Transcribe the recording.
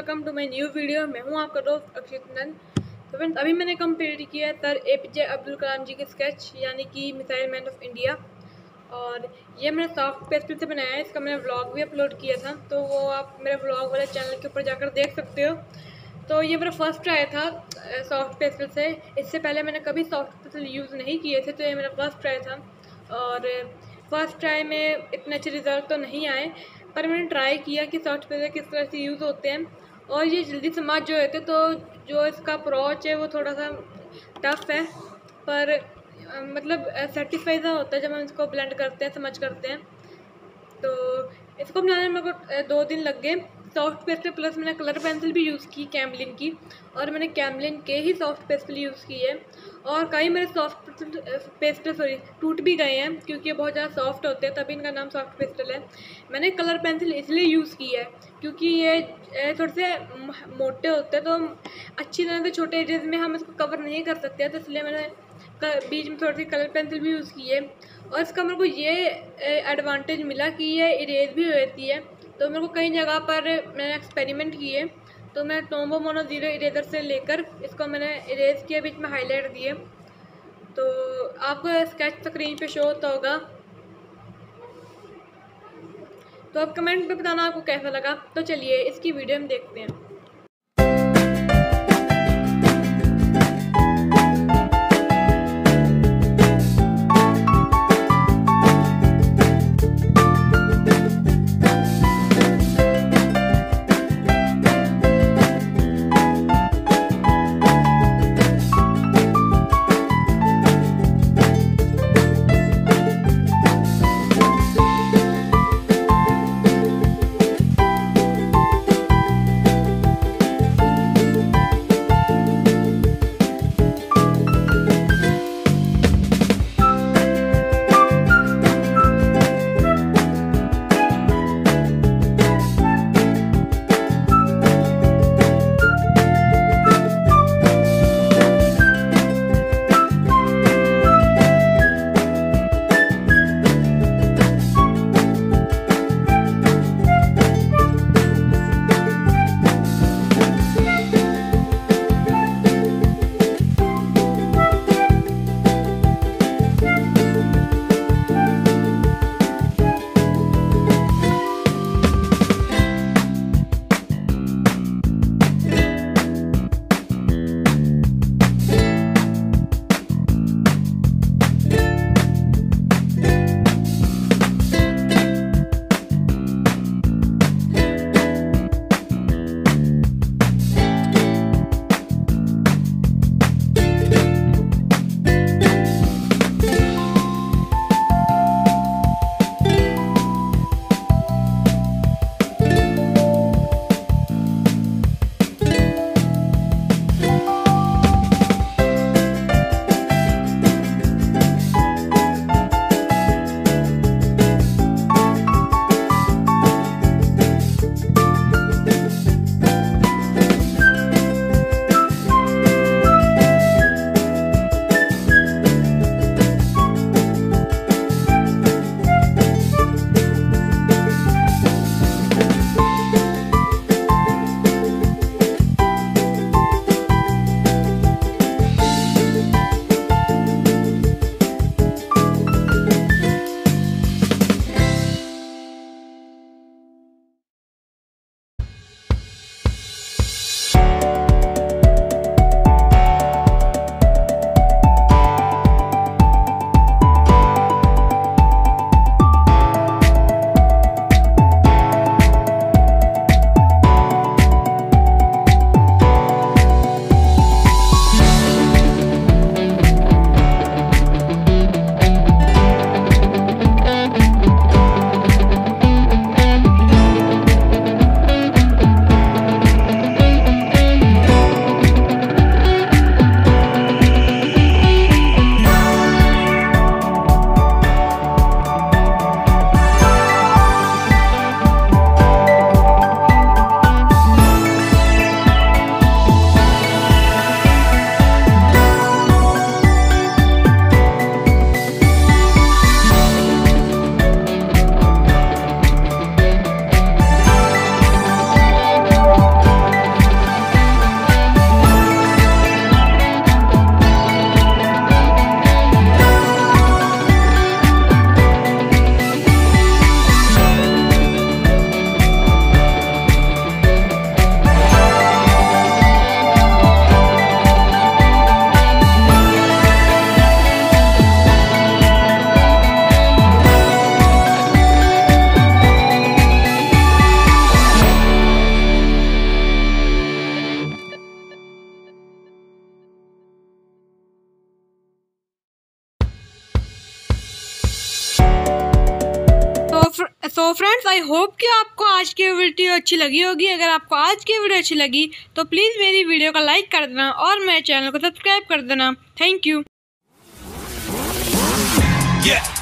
Welcome to my new video. मैं हूं आपका दोस्त अक्षित नंद। तो फ्रेंड्स, अभी मैंने कंप्लीट किया है सर APJ अब्दुल कलाम जी के स्केच यानी कि मिसाइल मैन ऑफ इंडिया। और ये मैंने सॉफ्ट पेंसिल से बनाया है। इसका मैंने व्लॉग भी अपलोड किया था, तो वो आप मेरे व्लॉग वाले चैनल के ऊपर जाकर देख सकते हो। तो ये मेरा फर्स्ट ट्राई था सॉफ्ट पेंसिल से। इससे पहले मैंने कभी सॉफ्ट पेंसिल यूज़ नहीं किए थे, तो ये मेरा फर्स्ट ट्राई था। और फर्स्ट ट्राई में इतने अच्छे रिज़ल्ट तो नहीं आए, पर मैंने ट्राई किया कि सॉफ्ट पेंसिल किस तरह से यूज़ होते हैं। और ये जल्दी समझ जो होते, तो जो इसका अप्रोच है वो थोड़ा सा टफ है, पर मतलब सेटिस्फाई सा होता है जब हम इसको ब्लेंड करते हैं, समझ करते हैं। तो इसको बनाने में मेरे को 2 दिन लग गए। सॉफ्ट पेस्टल प्लस मैंने कलर पेंसिल भी यूज़ की कैमलिन की, और मैंने कैमलिन के ही सॉफ्ट पेस्टल यूज़ की है। और कई मेरे सॉफ्ट पेस्टल टूट भी गए हैं, क्योंकि ये बहुत ज़्यादा सॉफ्ट होते हैं, तभी इनका नाम सॉफ्ट पेस्टल है। मैंने कलर पेंसिल इसलिए यूज़ की है क्योंकि ये थोड़े से मोटे होते हैं, तो हम अच्छी तरह से छोटे एरियाज में हम इसको कवर नहीं कर सकते, तो इसलिए मैंने बीच में थोड़ी सी कलर पेंसिल भी यूज़ की है। और इसका मेरे को ये एडवांटेज मिला कि ये इरेज भी हो जाती है। तो मेरे को कई जगह पर मैंने एक्सपेरिमेंट किए, तो मैं टोम्बो मोनो 0 इरेजर से लेकर इसको मैंने इरेज किया, बीच में हाईलाइट दिए। तो आपको स्केच स्क्रीन पे शो होता होगा, तो आप कमेंट पे बताना आपको कैसा लगा। तो चलिए इसकी वीडियो हम देखते हैं। सो फ्रेंड्स, आई होप कि आपको आज की वीडियो अच्छी लगी होगी। अगर आपको आज की वीडियो अच्छी लगी तो प्लीज़ मेरी वीडियो को लाइक कर देना और मेरे चैनल को सब्सक्राइब कर देना। Thank you.